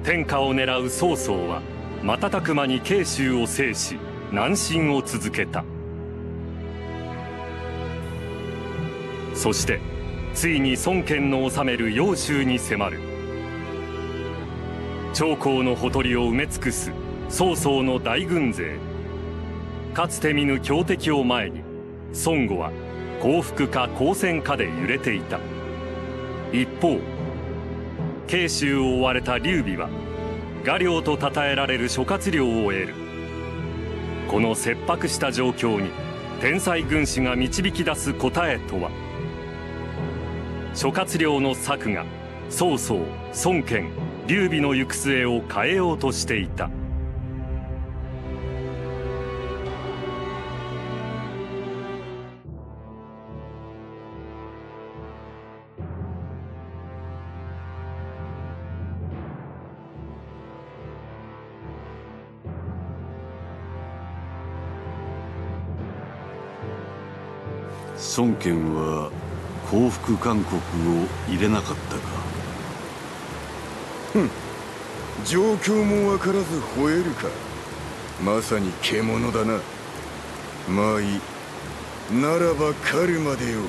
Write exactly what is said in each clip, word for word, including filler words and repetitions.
天下を狙う曹操は瞬く間に慶州を制し南進を続けた。そしてついに孫権の治める揚州に迫る。長江のほとりを埋め尽くす曹操の大軍勢。かつて見ぬ強敵を前に孫悟は降伏か抗戦かで揺れていた。一方慶州を追われた劉備は画領と称えられる諸葛亮を得る。この切迫した状況に天才軍師が導き出す答えとは。諸葛亮の策が曹操、孫権、劉備の行く末を変えようとしていた。 孫権は降伏勧告を入れなかったか。 ふん、状況も分からず吠えるか。まさに獣だな。まあいい、ならば狩るまでよ。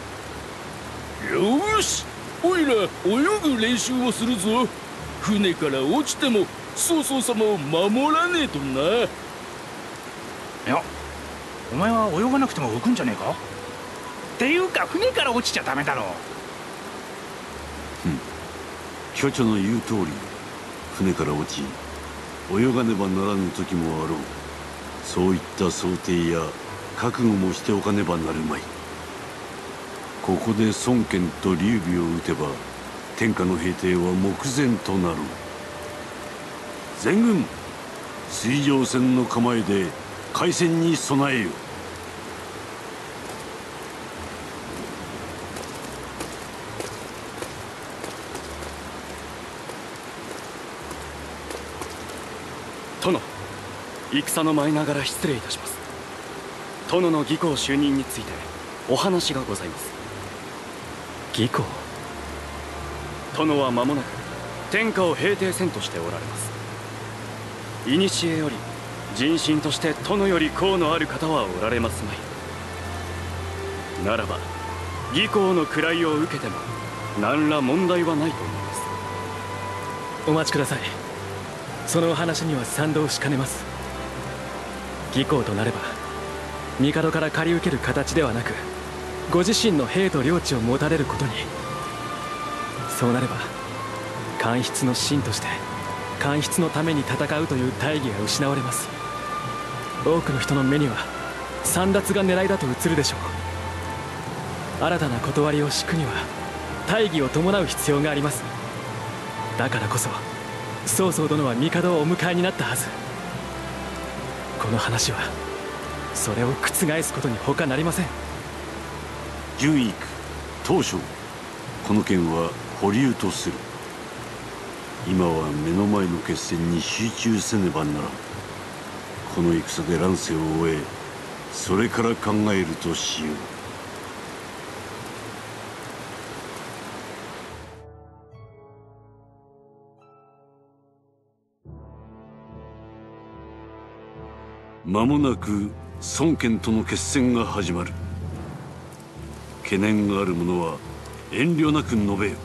よし、おいら泳ぐ練習をするぞ。船から落ちても曹操様を守らねえとな。いや、お前は泳がなくても浮くんじゃねえか。っていうか船から落ちちゃダメだろう。 ふん、巨著の言う通り、船から落ち泳がねばならぬ時もあろう。そういった想定や覚悟もしておかねばなるまい。ここで孫権と劉備を討てば天下の平定は目前となろう。全軍水上戦の構えで開戦に備えよ。 殿、戦の前ながら失礼いたします。殿の義公就任についてお話がございます。 義公？ 殿は間もなく天下を平定せんとしておられます。古より人心として殿より功のある方はおられますまい。ならば義公の位を受けても何ら問題はないと思います。 お待ちください。そのお話には賛同しかねます。義公となれば帝から借り受ける形ではなくご自身の兵と領地を持たれることに。そうなれば官筆の臣として官筆のために戦うという大義が失われます。多くの人の目には簒奪が狙いだと映るでしょう。新たな断りを敷くには大義を伴う必要があります。だからこそ曹操殿は帝をお迎えになったはず。この話はそれを覆すことに他なりません。 順位区当初この件は保留とする。今は目の前の決戦に集中せねばならん。この戦で乱世を終えそれから考えるとしよう。間もなく孫権との決戦が始まる。懸念がある者は遠慮なく述べよ。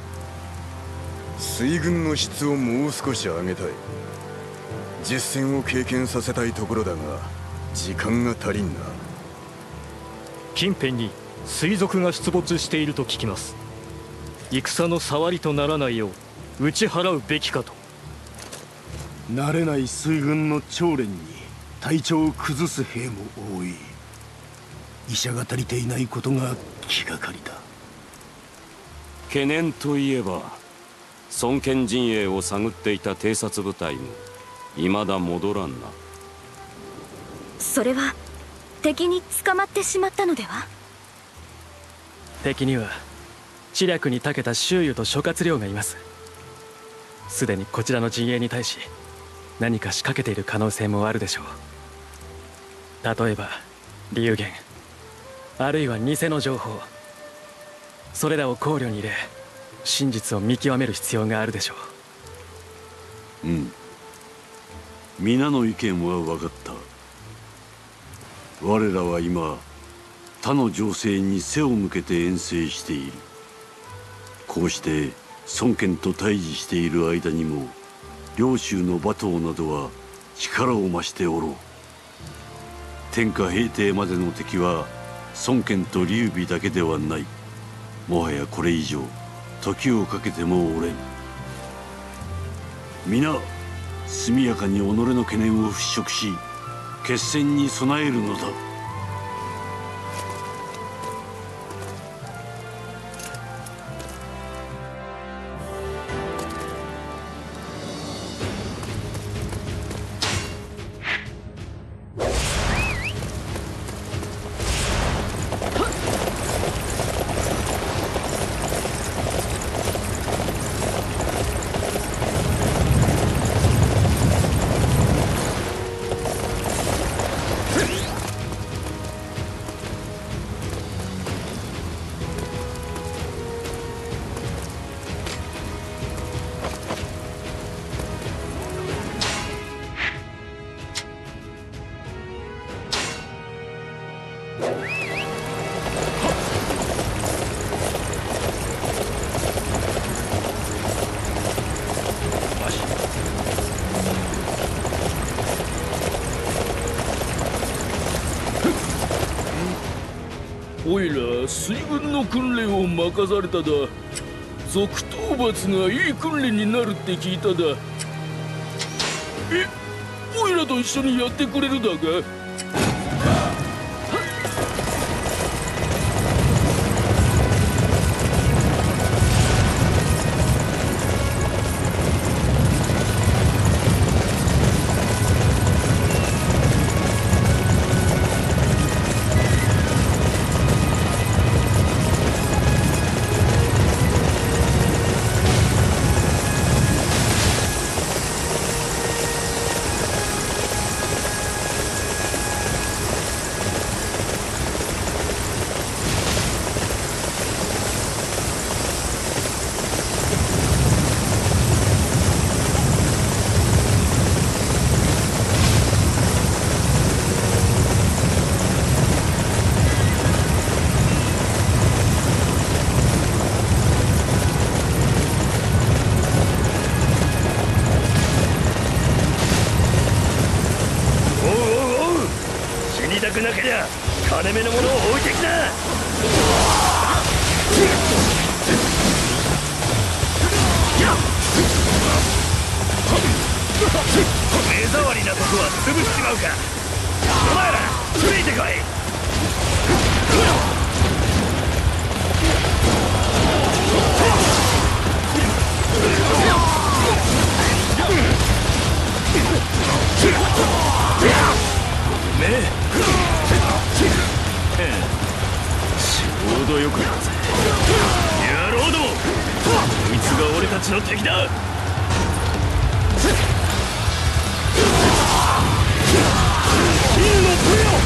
水軍の質をもう少し上げたい。実戦を経験させたいところだが時間が足りんな。 近辺に水賊が出没していると聞きます。戦の触りとならないよう打ち払うべきかと。 慣れない水軍の長練に体調を崩す兵も多い。医者が足りていないことが気がかりだ。 懸念といえば孫権陣営を探っていた偵察部隊も未だ戻らんな。 それは敵に捕まってしまったのでは。 敵には知略に長けた周瑜と諸葛亮がいます。すでにこちらの陣営に対し何か仕掛けている可能性もあるでしょう。例えば流言、あるいは偽の情報、それらを考慮に入れ真実を見極める必要があるでしょう。 うん、皆の意見は分かった。我らは今他の情勢に背を向けて遠征している。こうして孫権と対峙している間にも領州の馬頭などは力を増しておろう。天下平定までの敵は孫権と劉備だけではない。もはやこれ以上時をかけてもおれん。皆速やかに己の懸念を払拭し決戦に備えるのだ。 おいら水軍の訓練を任されただ。賊討伐がいい訓練になるって聞いただ。え、おいらと一緒にやってくれるだか？ なけりゃ金目のものを置いてきな。目障りなとこは潰しちまうか。お前らついてこい。ちょうどよくなるぜ。野郎ども、こいつが俺たちの敵だ。金のプレオ。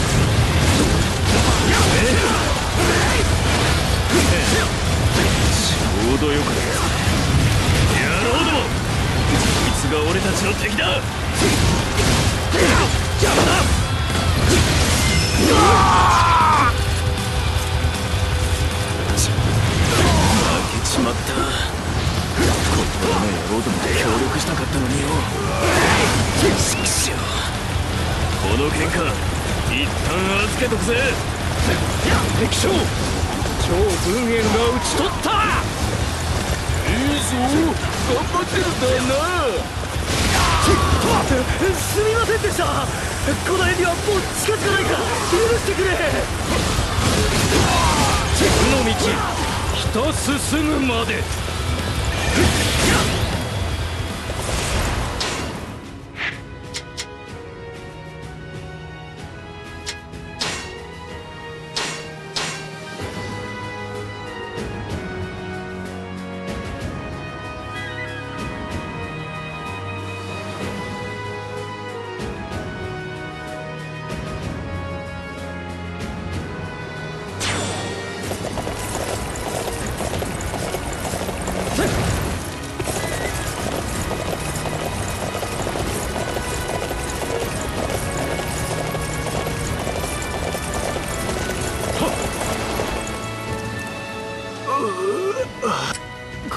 ちょうどよくなるぜ。野郎ども、こいつが俺たちの敵だ。邪魔だ。負けちまった。こんな野郎どもで協力したかったのによ。しくしょう。この喧嘩一旦預けとくぜ。敵将趙文燕が討ち取った。いいぞ、頑張ってるんだな。すみませんでした。このエリはもう近づかないから許してくれ。この道ひと進むまで。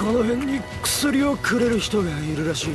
この辺に薬をくれる人がいるらしいな。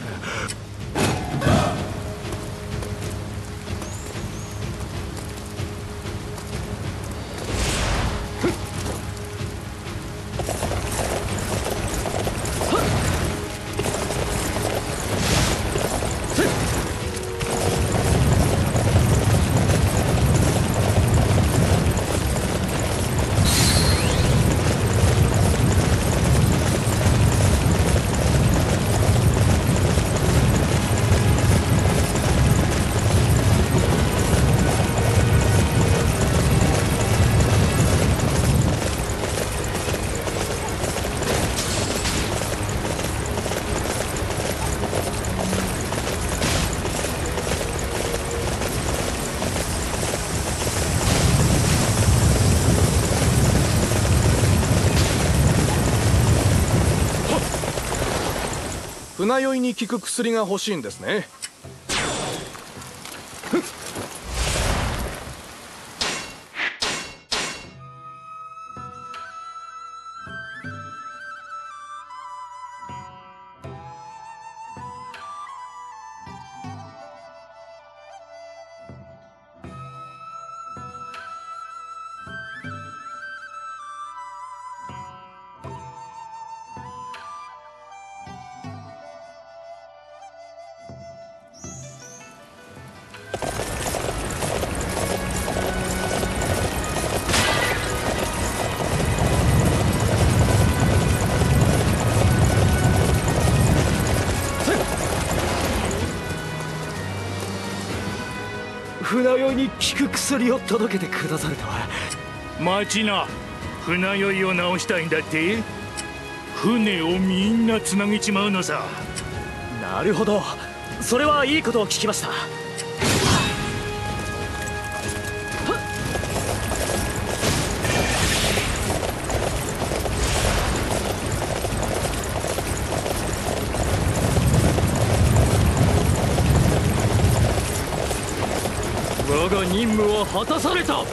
船酔いに効く薬が欲しいんですね。 船酔いに効く薬を届けてくだされたわ。 待ちな。船酔いを治したいんだって。船をみんなつなげちまうのさ。 なるほど、それはいいことを聞きました。我が任務は果たされた。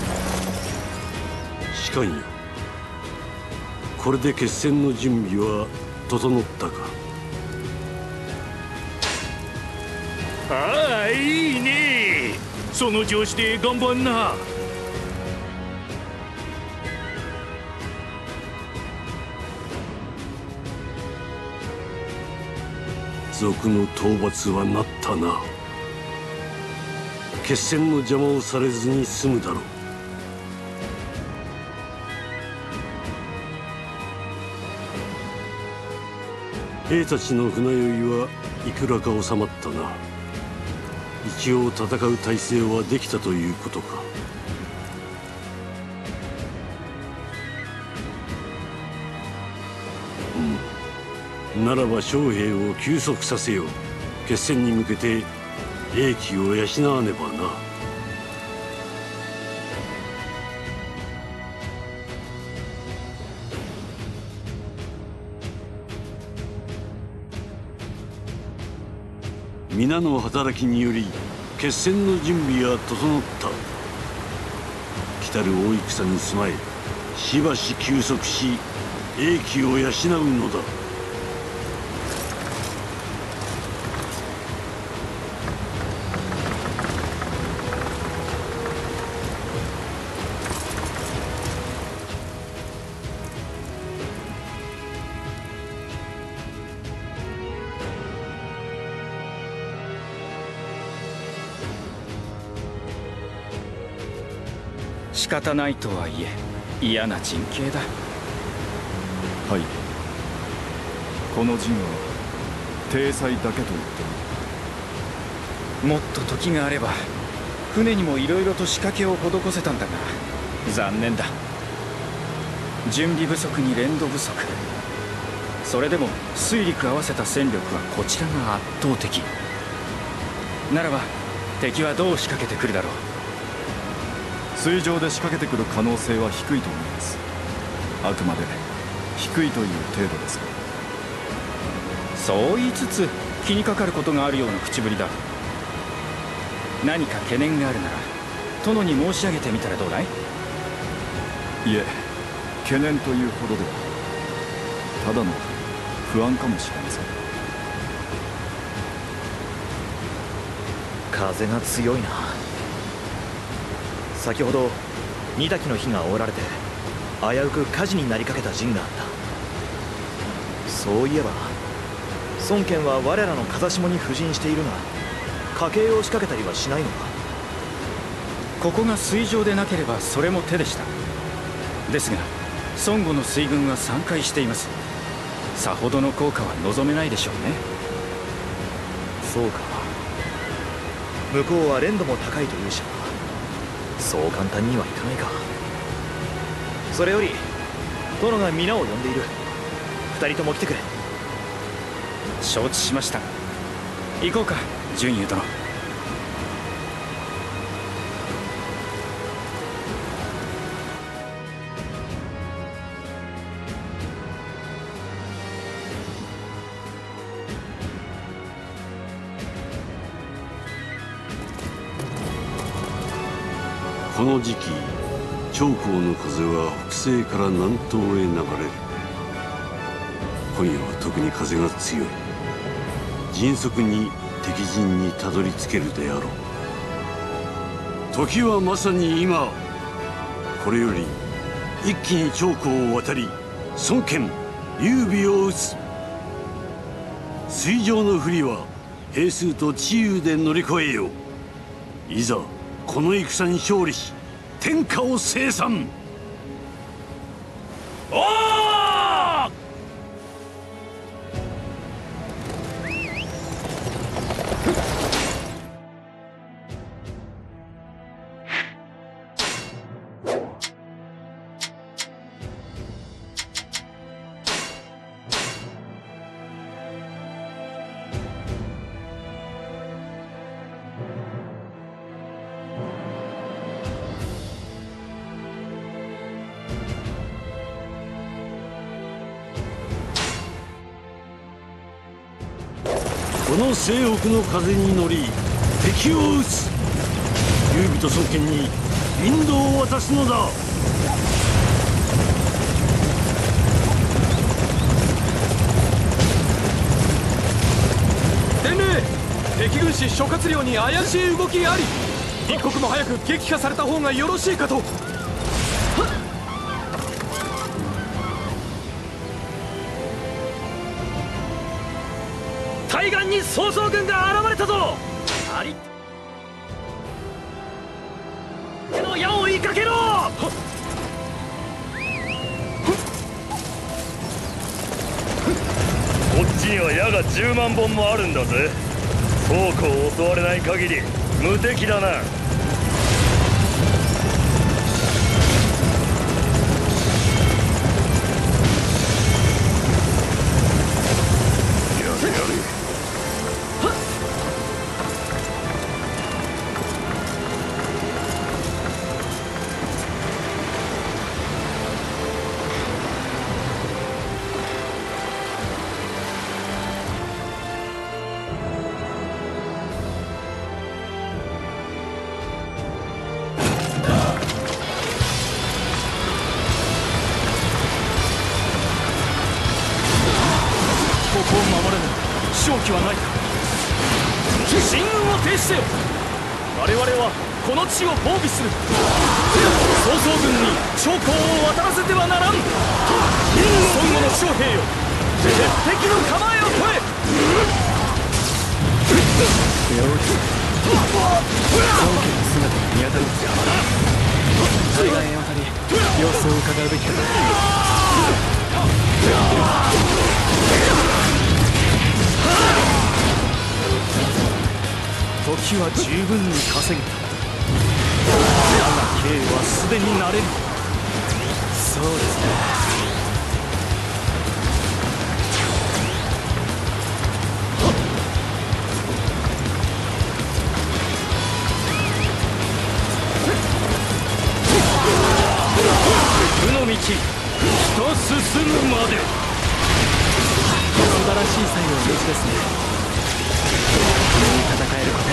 士官よ、これで決戦の準備は整ったか。 ああ、いいね。その調子で頑張んな。 賊の討伐はなったな。決戦の邪魔をされずに済むだろう。兵たちの船酔いはいくらか収まったな。一応戦う体制はできたということか。うん、ならば将兵を休息させよう。決戦に向けて英気を養わねばな。皆の働きにより決戦の準備は整った。来たる大戦に備えしばし休息し英気を養うのだ。 仕方ないとはいえ嫌な陣形だ。 はい、この陣は体裁だけと言ってももっと時があれば船にもいろいろと仕掛けを施せたんだが残念だ。準備不足に連動不足。それでも水陸合わせた戦力はこちらが圧倒的ならば敵はどう仕掛けてくるだろう。 水上で仕掛けてくる可能性は低いと思います。あくまで低いという程度ですが。 そう言いつつ気にかかることがあるような口ぶりだ。何か懸念があるなら殿に申し上げてみたらどうだい？ いえ、懸念というほどではただの不安かもしれません。 風が強いな。先ほど二滝の火が煽られて危うく火事になりかけた陣があった。そういえば孫権は我らの風下に布陣しているが、家計を仕掛けたりはしないのか。 ここが水上でなければそれも手でした。ですが孫悟の水軍は散開しています。さほどの効果は望めないでしょうね。 そうか。向こうは連度も高いというしな、そう簡単にはいかないか。それより殿が皆を呼んでいる。二人とも来てくれ。 承知しました。行こうか純優殿。 この時期、長江の風は北西から南東へ流れる。今夜は特に風が強い。迅速に敵陣にたどり着けるであろう。時はまさに今。これより一気に長江を渡り孫権劉備を討つ。水上の不利は兵数と知勇で乗り越えよう。いざこの戦に勝利し天下を清算。おー！この西北の風に乗り敵を討つ。劉備と孫権に引導を渡すのだ。 伝令、敵軍師諸葛亮に怪しい動きあり。一刻も早く撃破された方がよろしいかと。 対岸に曹操軍が現れたぞ。ありの矢を追いかけろ。 こっちには矢がじゅうまんぼんもあるんだぜ。倉庫を襲われない限り無敵だな。やれやれ。 勝機はないか。進軍を停止せよ。我々はこの地を防備する。曹操軍に長江を渡らせてはならん。孫悟の将兵よ、鉄壁の構えを取れ。よし、孫権の姿が見当たる邪魔だ。海岸へ渡り様子を伺うべきだ。時は十分に稼げた。だが兵はすでに慣れぬ。そうですね。負の道人進むまで。素晴らしい最後の道ですね。戦えること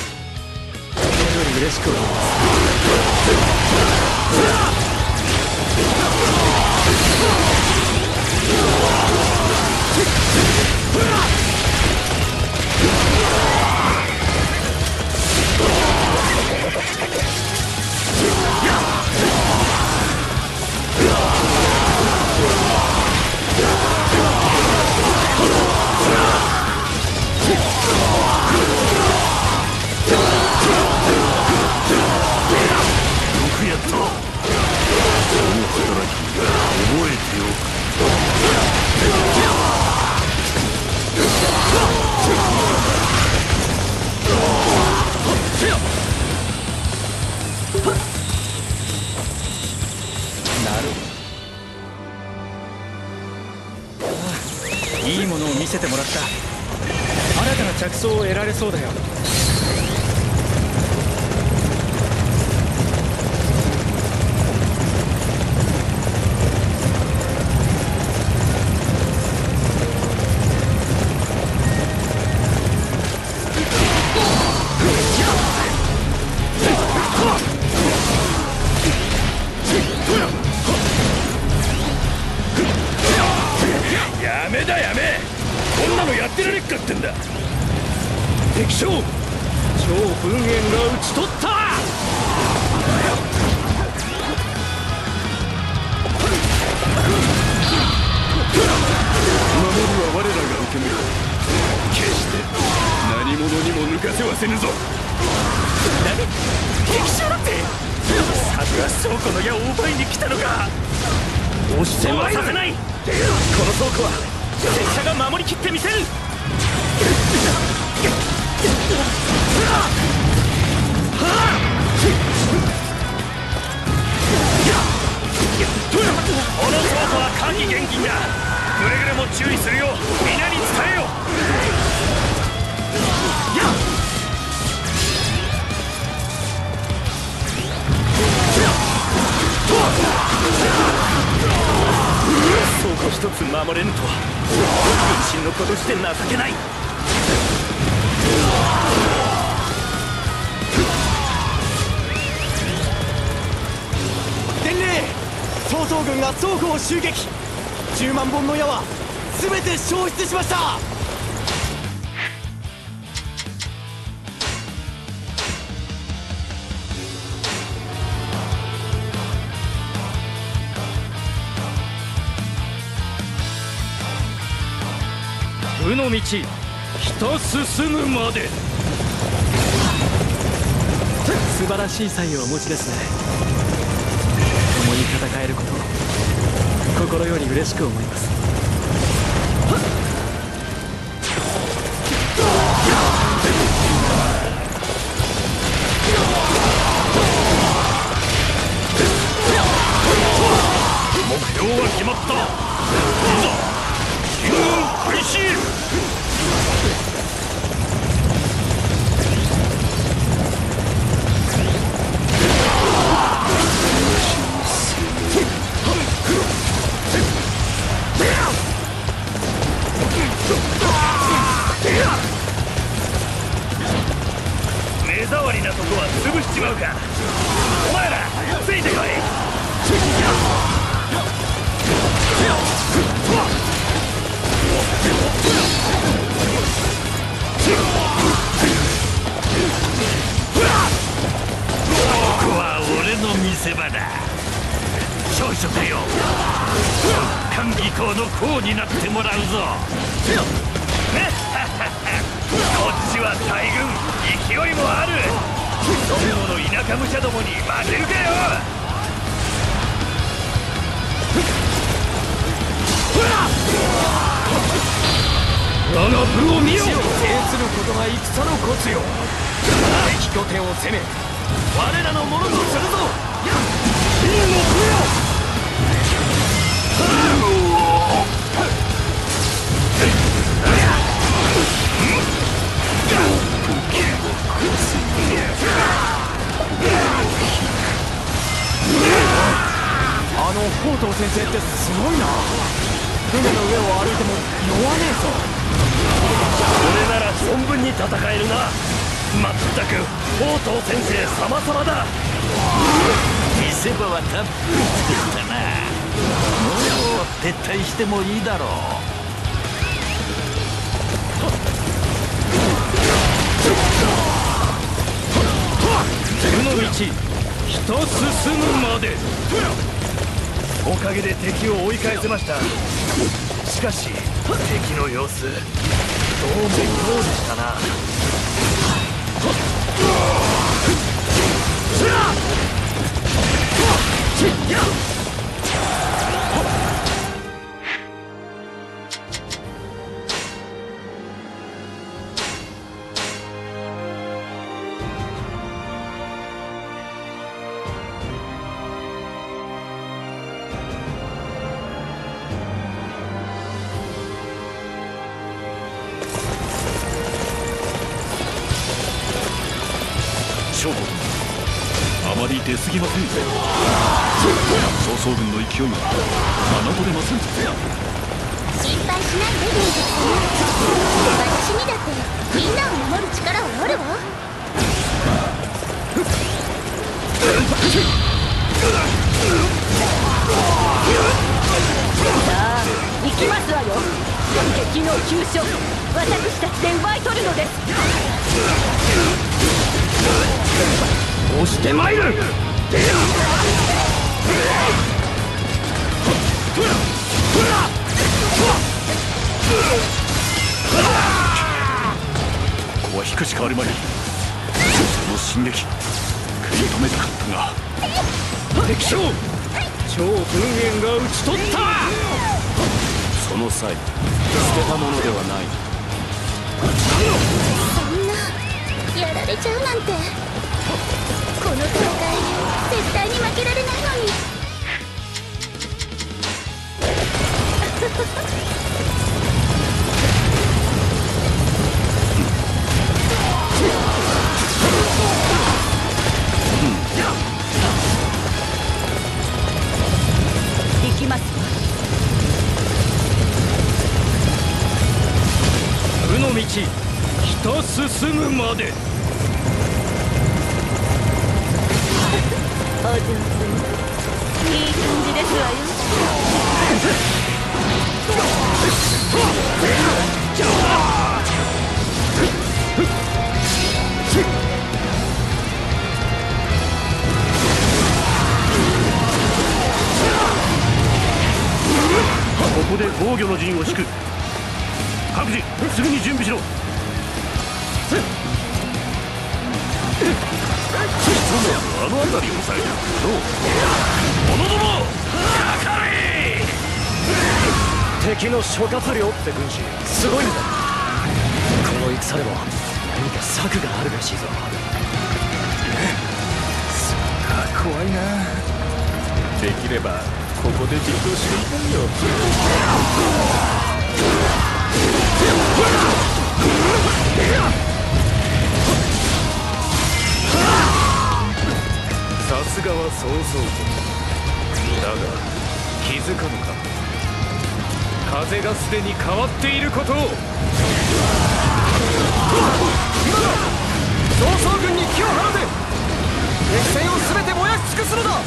これより嬉しく思います。 いいものを見せてもらった。新たな着想を得られそうだよ。 やめだやめ、こんなのやってられっかってんだ。敵将、超噴煙が討ち取った。守るは我らが受け身、決して何者にも抜かせはせぬぞ。 何、敵将だって。さすが倉庫の矢を奪いに来たのか。押してはさせない。この倉庫は拙者が守りきってみせる。この倉庫は火気厳禁だ。くれぐれも注意するよう皆に伝えよ。倉庫一つ守れぬとは軍神の子として情けない。 伝令、曹操軍が倉庫を襲撃。じゅうまん本の矢は全て消失しました。 負の道ひた進むまで。 素晴らしい才をお持ちですね。共に戦えることを心より嬉しく思います。 目標は決まった。いざ進軍開始。目障りなとこは潰しちまうか。お前らついてこい。ここは俺の見せ場だ。少々だよ。官技校の功になってもらうぞ。こっちは大軍、勢いもある。どもの田舎武者どもに負けるかよ。我が部を見よ。 地を制することが戦のコツよ。敵拠点を攻め、我らのものとするぞ。金の部よ。あの宝刀先生ってすごいな。船の上を歩いても弱ねえぞ。 俺なら存分に戦えるな。まったく宝刀先生様々だ。見せ場はたっぷり作ったな。もう撤退してもいいだろう。 負の道人進むまで。 おかげで敵を追い返せました。しかし敵の様子どうも妙でしたな。 将校、あまり出過ぎませんよ。曹操軍の勢いは侮れません。 心配しないで伝説様。私にだってみんなを守る力はあるわ。 さあ行きますわよ。敵の急所私たちで奪い取るのです。 押してまいる。 ここは引くしかあるまい。その進撃食い止めたかったが。 敵将超噴煙が討ち取った。 その際捨てたものではない。 そんなやられちゃうなんて。この戦い絶対に負けられないのに。 行きますわ。 負の道人進むまで。 お上手にいい感じですわよ。 ここで防御の陣を敷く。各自すぐに準備しろ。あの辺りを抑える。どう者どもかかれ。 敵の諸葛亮って軍師すごいんだ。この戦でも何か策があるらしいぞ。 そっか、怖いな。できればここで実行していたいよ。さすがは曹操だが気づかぬか。風がすでに変わっていることを。今だ曹操軍に気を払うぜ。敵戦を全て燃やし尽くすのだ。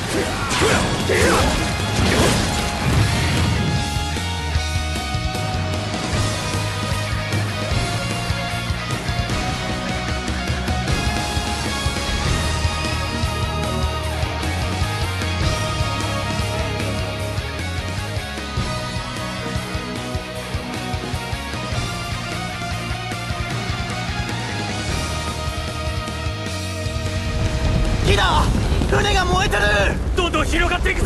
火だ。船が燃えてる。どんどん広がっていくぞ。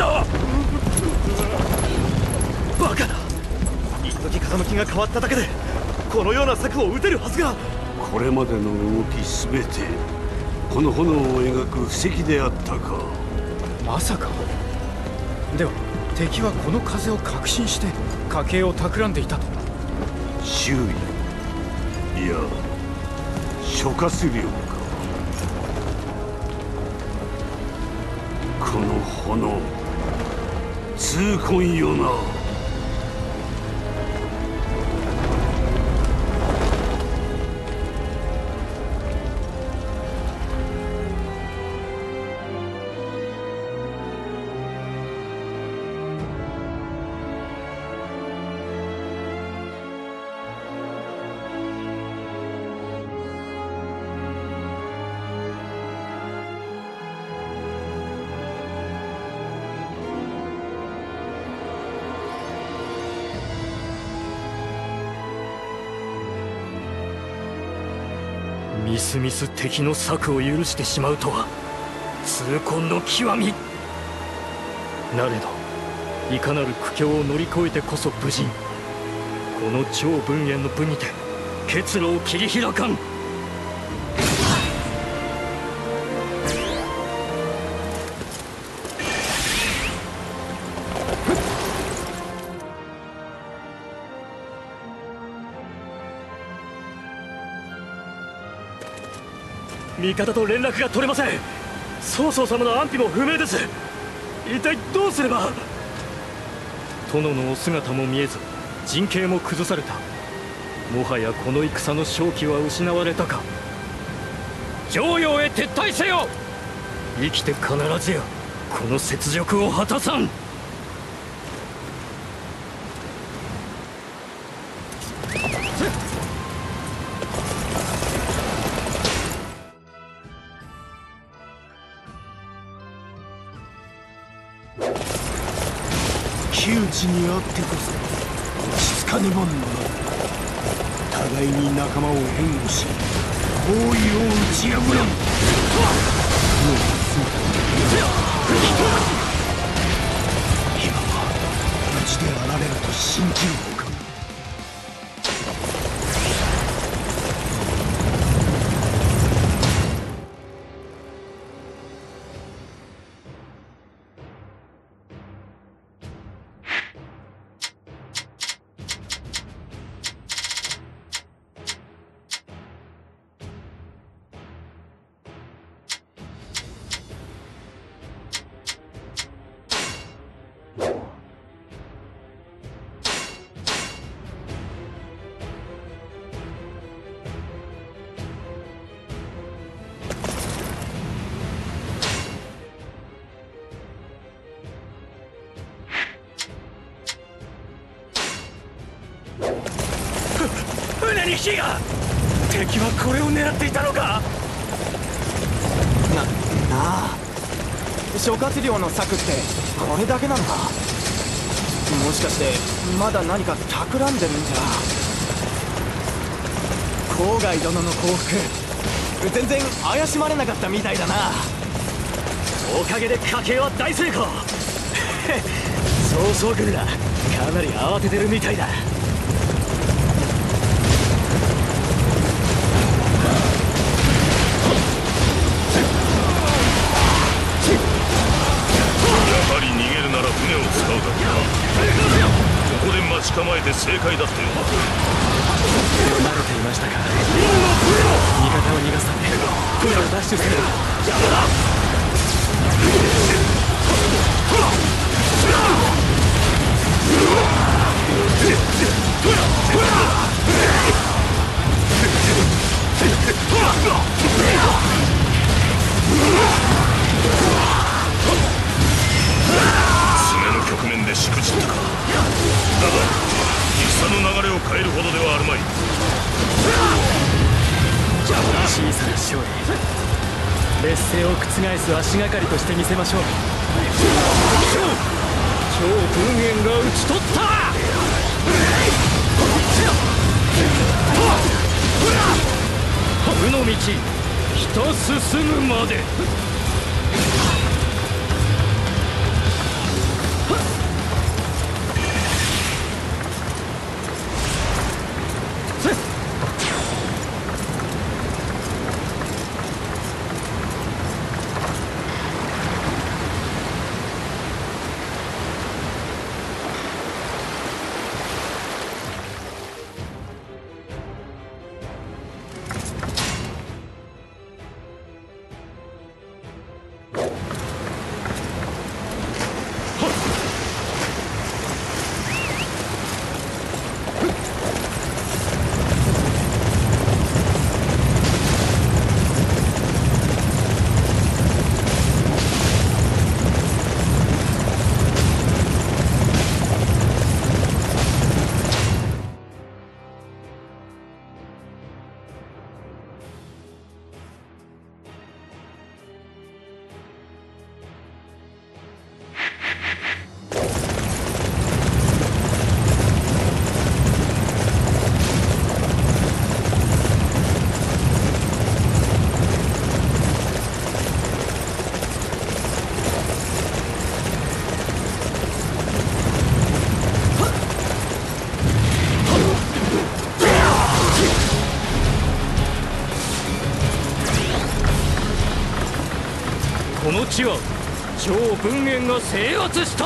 バカだ。一時風向きが変わっただけでこのような策を打てるはずが。 これまでの動きすべてこの炎を描く布石であったか。 まさか。では敵はこの風を確信して家計を企んでいたと。 周囲、いや諸葛亮か。この炎痛恨よな。 みすみす敵の策を許してしまうとは痛恨の極み。なれどいかなる苦境を乗り越えてこそ武人。この超文縁の武にて結露を切り開かん。味方と連絡が取れません。曹操様の安否も不明です。一体どうすれば。殿のお姿も見えず陣形も崩された。もはやこの戦の勝機は失われたか。 襄陽へ撤退せよ。 生きて必ずやこの雪辱を果たさん。 窮地にあってこそ落ち着かねばならぬ。互いに仲間を援護し包囲を打ち破らん。もう姿が見えない。今は無事であられると信じるのか。 船に火が。敵はこれを狙っていたのか。 な、なあ諸葛亮の策ってこれだけなのか。もしかしてまだ何か企んでるんじゃ。郊外殿の降伏全然怪しまれなかったみたいだな。 おかげで家計は大成功。曹操軍らかなり慌ててるみたいだ。 ここで待ち構えて正解だってよ。 慣れていましたか。味方を逃がすため船を奪取する。邪魔だ。 爪の局面でしくじったか。だが戦の流れを変えるほどではあるまい。 小さな勝利、劣勢を覆す足がかりとしてみせましょう。 超文縁が討ち取った。 負の道ひた進むまで。 の地は超文元が制圧した。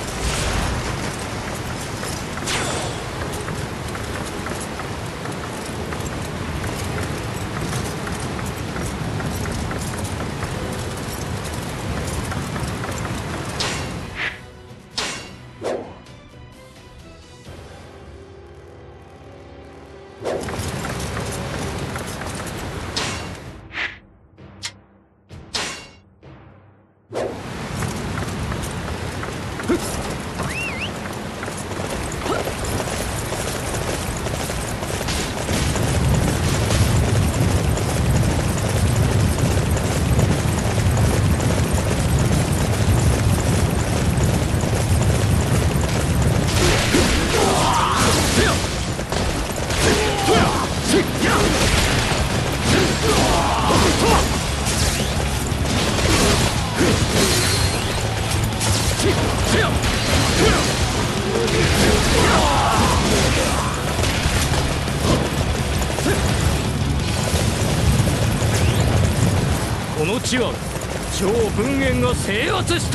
この地は超文元が制圧した。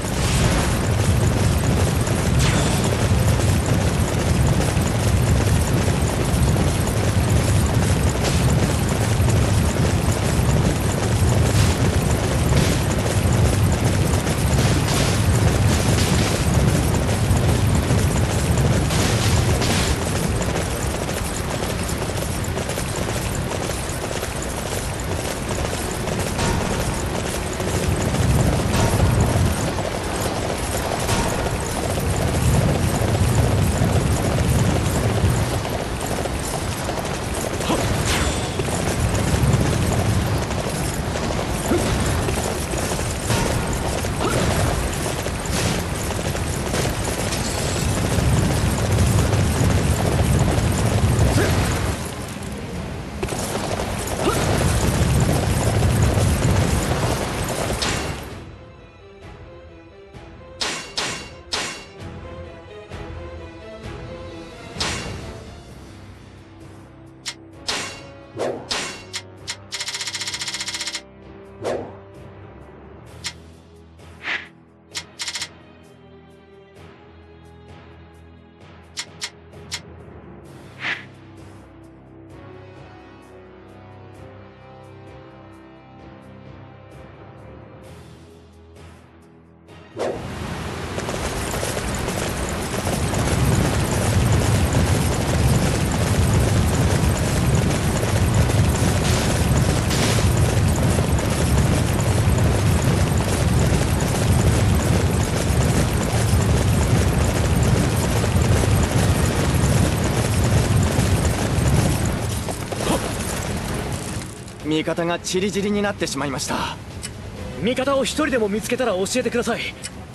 味方がチリチリになってしまいました。 味方を一人でも見つけたら教えてください。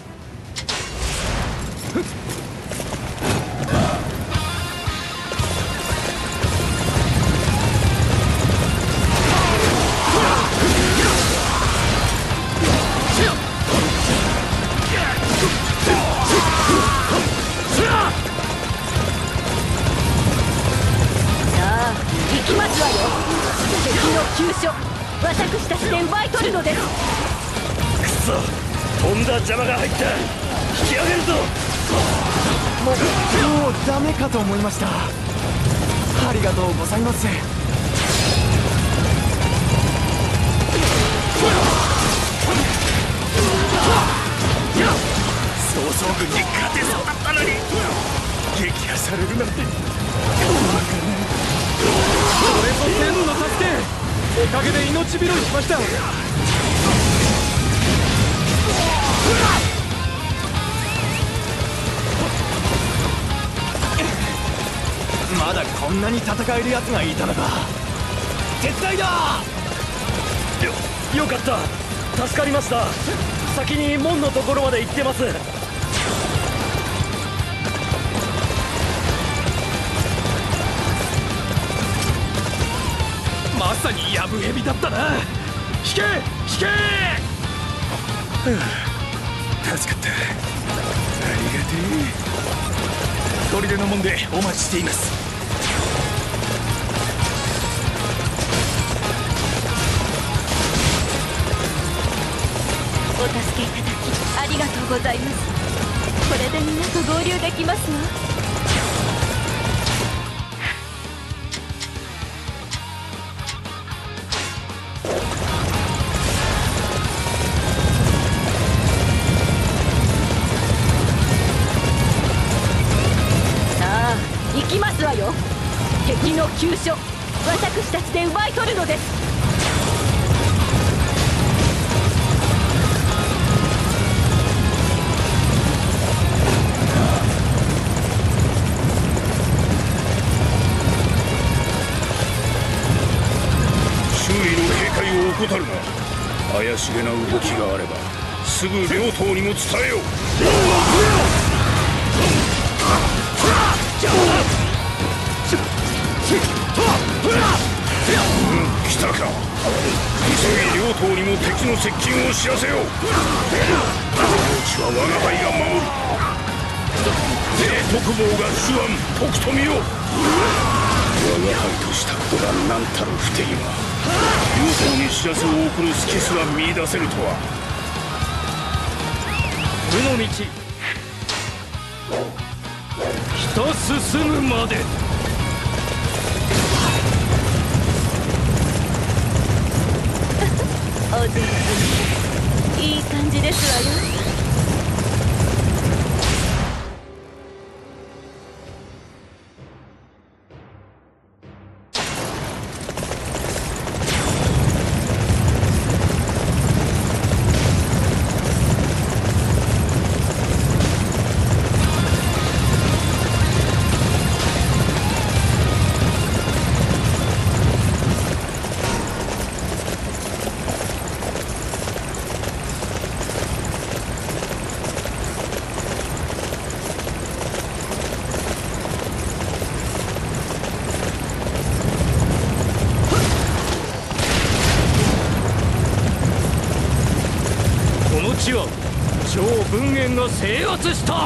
私たちで奪い取るのです。 くそ、飛んだ邪魔が入った。引き上げるぞ。 もうもうダメかと思いました。ありがとうございます。 曹操軍に勝てそうだったのに撃破されるなんて。 これぞ天の助け。おかげで命拾いしました。 まだこんなに戦える奴がいたのか。手伝いだ。 よよかった、助かりました。先に門のところまで行ってます。まさにヤブヘビだったな。引け引け。 助かった。ありがてえ。砦の門でお待ちしています。 お助けいただきありがとうございます。これで皆と合流できますわ。行きますわよ。敵の急所、私たちで奪い取るのです。 周囲の警戒を怠るな。怪しげな動きがあればすぐ両党にも伝えよう。うん、来たか。急ぎ両党にも敵の接近を知らせよう。この地は我が輩が守る。帝徳坊が手腕時と見よ。我が輩としたことが何たる不手際。両党に知らせを送る隙すら見出せるとは。 無の道人進むまで。 お上手にいい感じですわよ。 超文元が制圧した。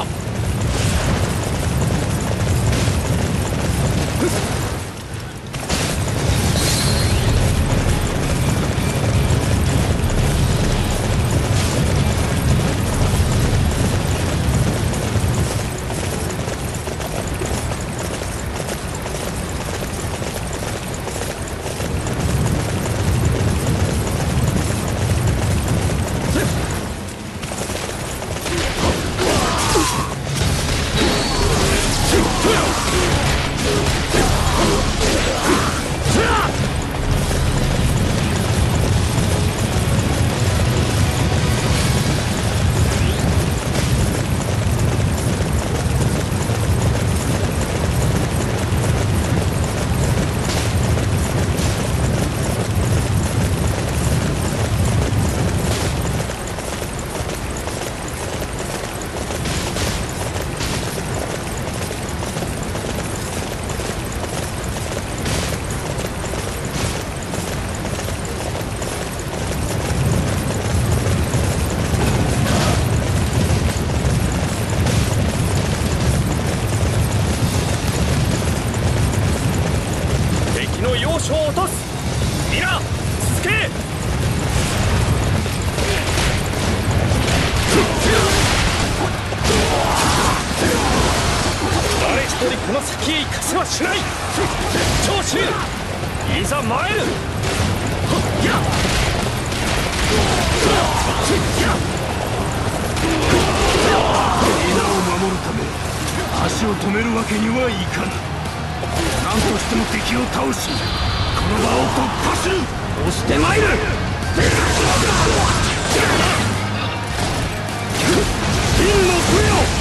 この先へ行かせはしない。長州、いざ参る。 皆を守るため足を止めるわけにはいかぬ。何としても敵を倒しこの場を突破する。 押して参る。 銀の笛を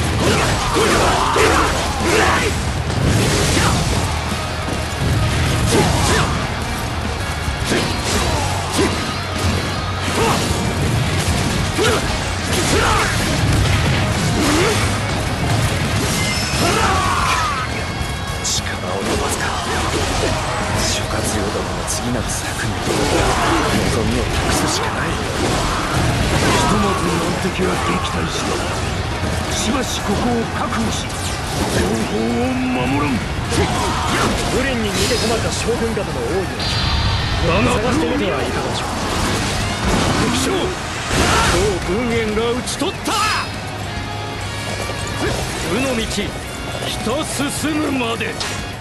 力を伸ばすか。諸葛亮殿の次なる策に望みを託すしかない。 ひとまず難敵は撃退した。しばしここを確保し後方を守るん。 無連に逃げ込まれた将軍方の多いように探してみてはいかがでしょう。敵将、 ち取った。負の道人進むまで。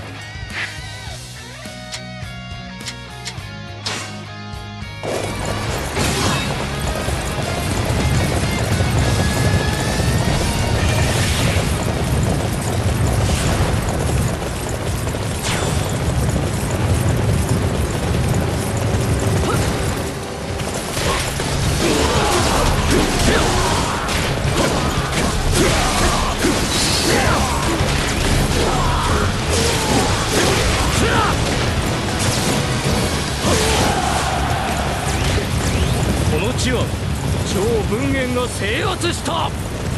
超文元が制圧した。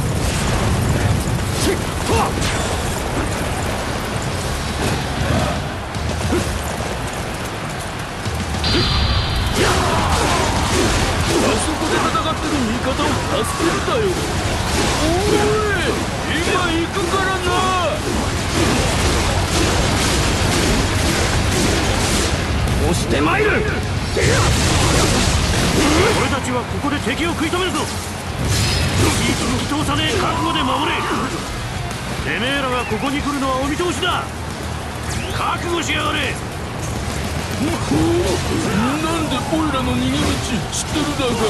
あそこで戦ってる味方を助けるんだよ。おい、今行くからな。押してまいる。 俺たちはここで敵を食い止めるぞ。引き通さねえ覚悟で守れ。てめえらがここに来るのはお見通しだ。覚悟しやがれ。 なんでオイラの逃げ道知ってるだか。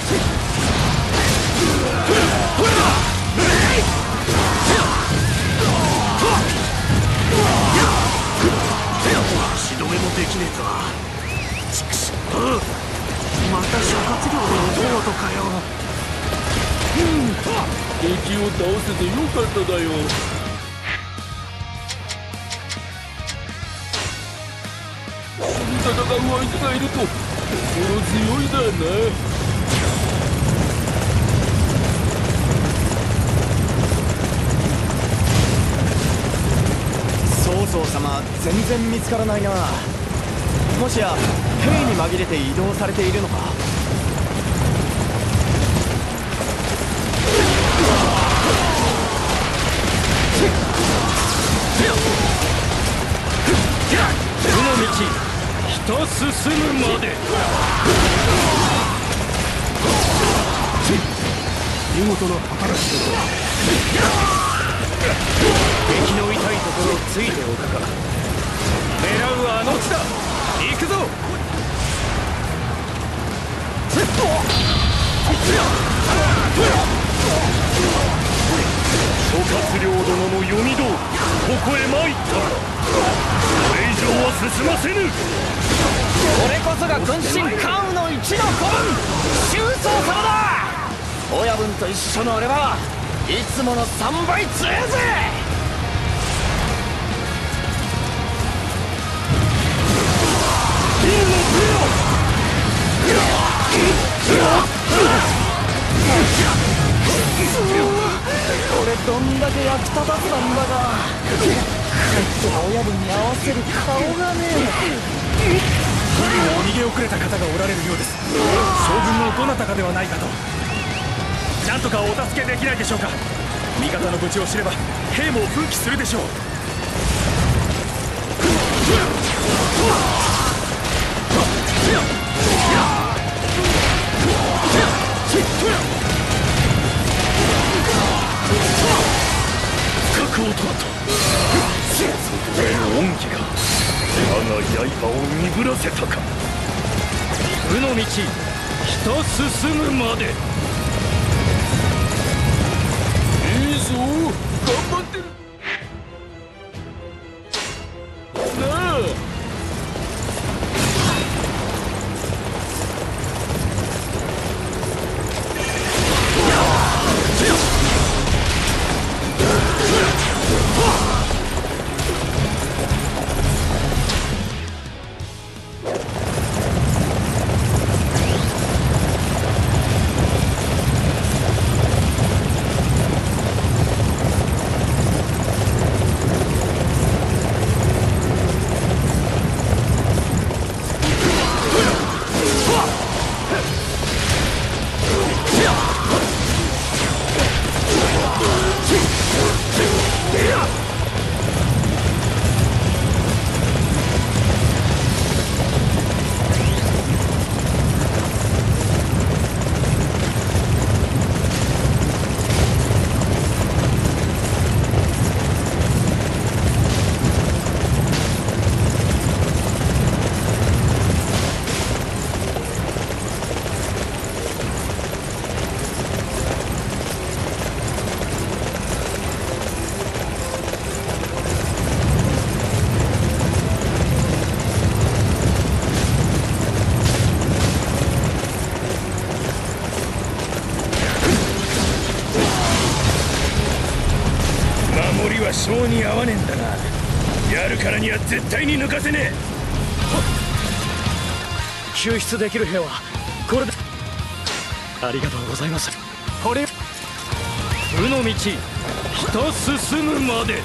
足止めもできねえか。ちくしょう、また諸葛亮の弟かよ。 敵を倒せてよかっただよ。戦う相手がいると心強いだな。 曹操様全然見つからないな。もしや兵に紛れて移動されているのか。 負の道人進むまで。 見事な働きだ。 敵の痛いところをついておくか。狙うはあの地だ。行くぞ。 諸葛亮殿の読み通りここへ参ったが、これ以上は進ませぬ。 これこそが軍神関羽の一の子分周宗様だ。親分と一緒の俺はいつものさんばい強えぜ。俺どんだけ役立たずなんだが、帰っては親分に合わせる顔がねえ。 不利な逃げ遅れた方がおられるようです。将軍のどなたかではないかと。なんとかお助けできないでしょうか。味方の無事を知れば兵も奮起するでしょう。 角を取った。それの恩義が我が刃を鈍らせたか。 負の道人進むまで。 いいぞ、頑張ってるなあ。 は性に合わねえんだな。やるからには絶対に抜かせねえ。 救出できる兵はこれで。ありがとうございます。これ負の道ひた進むまで。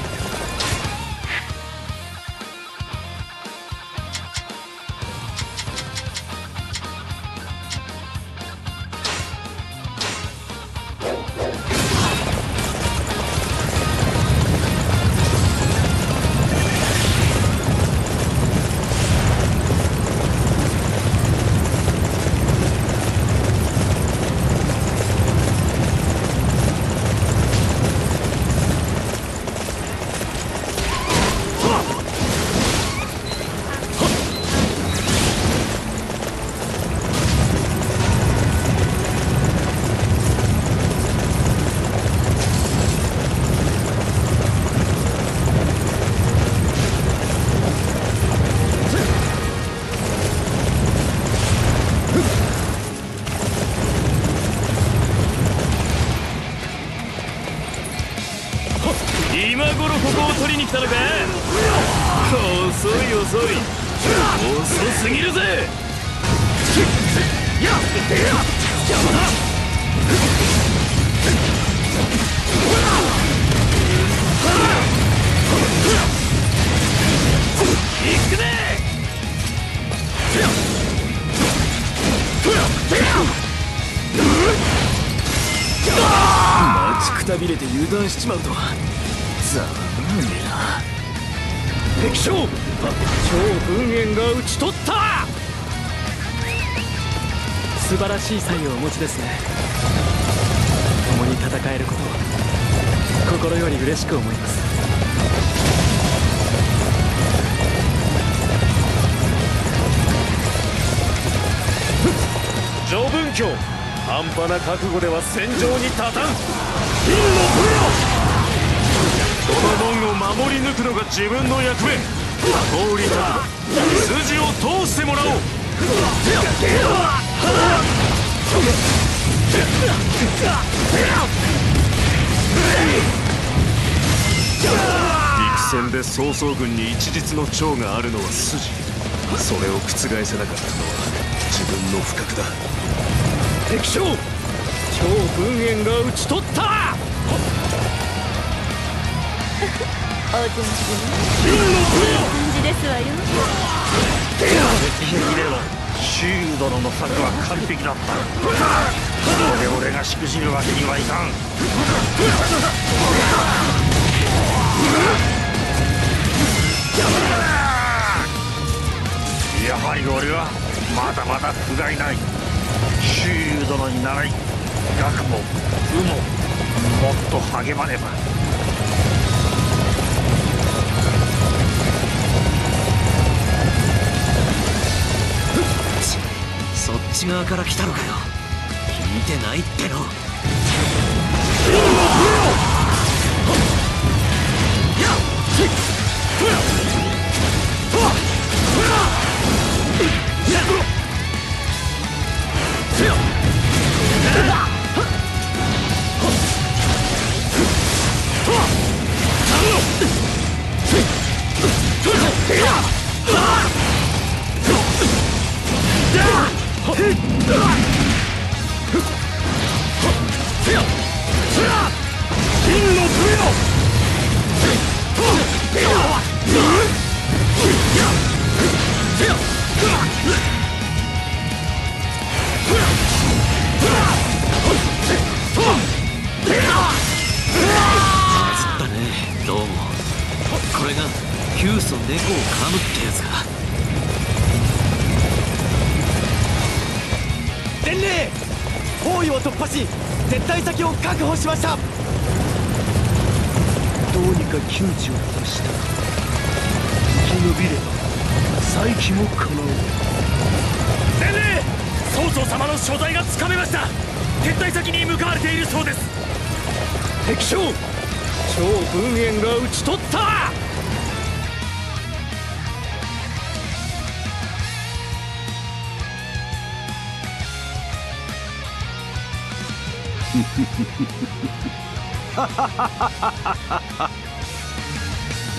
今頃ここを取りに来たのか。遅い遅い、遅すぎるぜ。邪魔だ。行くね。待ちくたびれて油断しちまうとはざまねえな。敵将、超噴煙が討ち取った。 素晴らしい才をお持ちですね。共に戦えることを心より嬉しく思います。 上文教、半端な覚悟では戦場に立たん。金のこの門を守り抜くのが自分の役目。通りだ、筋を通してもらおう。陸戦で曹操軍に一日の長があるのは筋。それを覆せなかったのは自分の不覚だ。敵将、超噴煙が討ち取った。 お上手いい感じですわよ。 周囲殿の策は完璧だった。ここで俺がしくじるわけにはいかん。やはり俺はまだまだ不甲斐ない。周囲殿に習い、学も武ももっと励まねば。 そっち側から来たのかよ。聞いてないっての。 包囲を突破し撤退先を確保しました。 どうにか窮地を脱した。生き延びれば再起も可能。 伝令、曹操様の所在がつかめました。撤退先に向かわれているそうです。 敵将、超噴煙が討ち取った。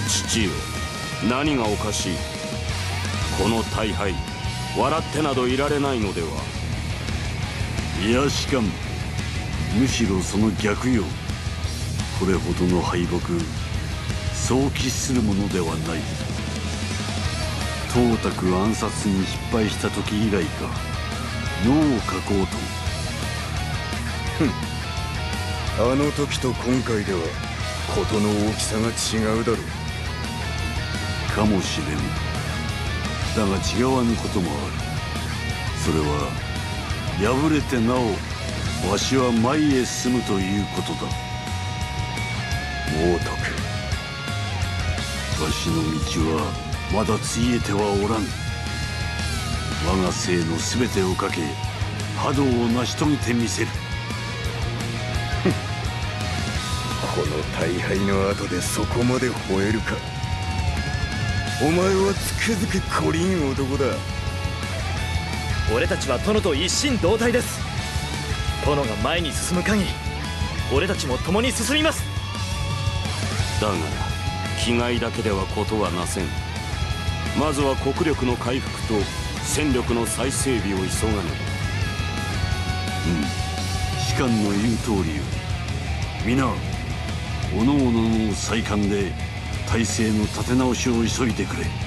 父よ、何がおかしい。この大敗、笑ってなどいられないのでは。 いやしかも、むしろその逆よ。これほどの敗北、そう喫するものではない。董卓暗殺に失敗した時以来か、脳を書こうと。 ふん、あの時と今回では事の大きさが違うだろう。 かもしれん。だが違わぬこともある。それは敗れてなおわしは前へ進むということだ。 猛徳、 わしの道はまだついえてはおらん。我が生の全てをかけ波動を成し遂げてみせる。 この大敗の後でそこまで吠えるか。お前はつくづく懲りん男だ。 俺たちは殿と一心同体です。殿が前に進む限り俺たちも共に進みます。 だが気概だけでは事はなせん。まずは国力の回復と戦力の再整備を急がねば。 うん、士官の言う通りよ。皆各々の再官で体制の立て直しを急いでくれ。